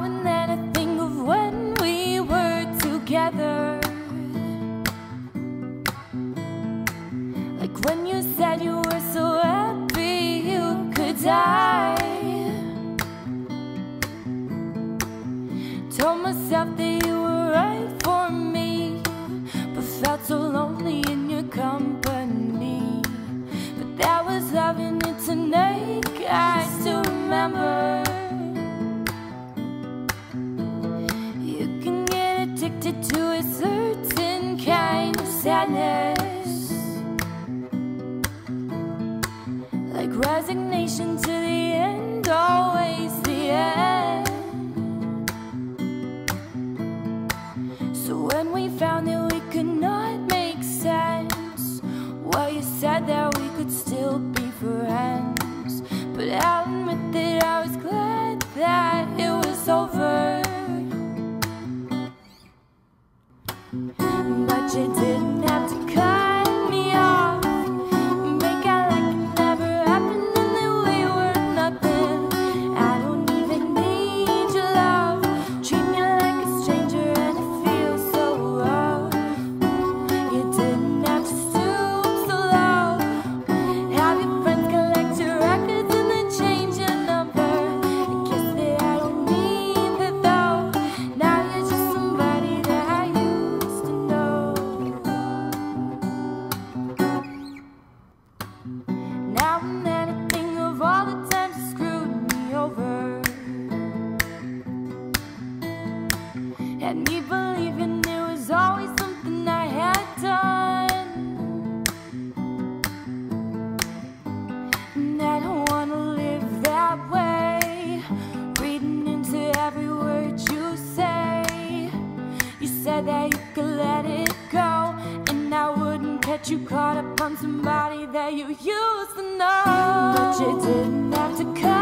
and then I think of when we were together, like when you said you were so happy you could die. Told myself that you were right for me, but felt so lonely in your company. But that was loving it to naked, I still remember. You can get addicted to a certain kind of sadness, like resignation to the end, always the end. So when we found that we could not make sense, well, you said that we could still be friends. But I'll admit that I was glad that it was over. But you didn't have to cut me off, make out like it never happened and that we were nothing. I don't even need your love, treat me like a stranger and it feels so rough. You didn't have to stoop so low, have your friends collect your records and then change your number. I guess that I don't need that though, now you're just somebody that I used to know. Now and then I think of all the times you screwed me over, had me believing it was always something I had done. And I don't wanna live that way, reading into every word you say. You said that you could let it go, and I wouldn't catch you caught up on somebody that you used to know. But you didn't have to cut